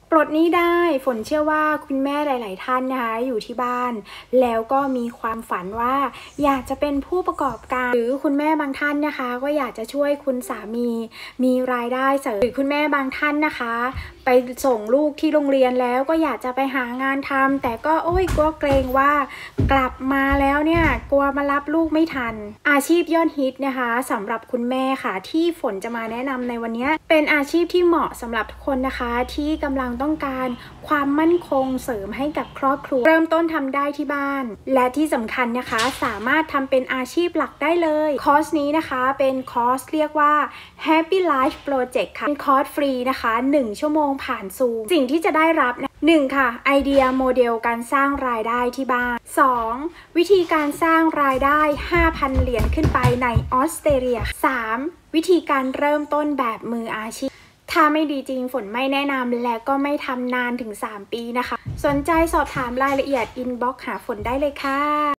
ปลดหนี้ได้ฝนเชื่อว่าคุณแม่หลาย ๆ ท่านนะคะอยู่ที่บ้านแล้วก็มีความฝันว่าอยากจะเป็นผู้ประกอบการหรือคุณแม่บางท่านนะคะก็อยากจะช่วยคุณสามีรายได้เสริมหรือคุณแม่บางท่านนะคะไปส่งลูกที่โรงเรียนแล้วก็อยากจะไปหางานทำแต่ก็กลัวเกรงว่ากลับมาแล้วเนี่ยกลัวมารับลูกไม่ทันอาชีพยอดฮิตนะคะสำหรับคุณแม่ค่ะที่ฝนจะมาแนะนำในวันนี้เป็นอาชีพที่เหมาะสำหรับทุกคนนะคะที่กำลังต้องการความมั่นคงเสริมให้กับครอบครัวเริ่มต้นทำได้ที่บ้านและที่สำคัญนะคะสามารถทำเป็นอาชีพหลักได้เลยคอร์สนี้นะคะเป็นคอร์สเรียกว่า Happy Life Project ค่ะเป็นคอร์สฟรีนะคะ1 ชั่วโมงผ่านซูมสิ่งที่จะได้รับนะ1ค่ะไอเดียโมเดลการสร้างรายได้ที่บ้าน 2. วิธีการสร้างรายได้ 5,000 เหรียญขึ้นไปในออสเตรเลีย 3. วิธีการเริ่มต้นแบบมืออาชีพถ้าไม่ดีจริงฝนไม่แนะนำและก็ไม่ทำนานถึง3 ปีนะคะสนใจสอบถามรายละเอียดอินบ็อกซ์หาฝนได้เลยค่ะ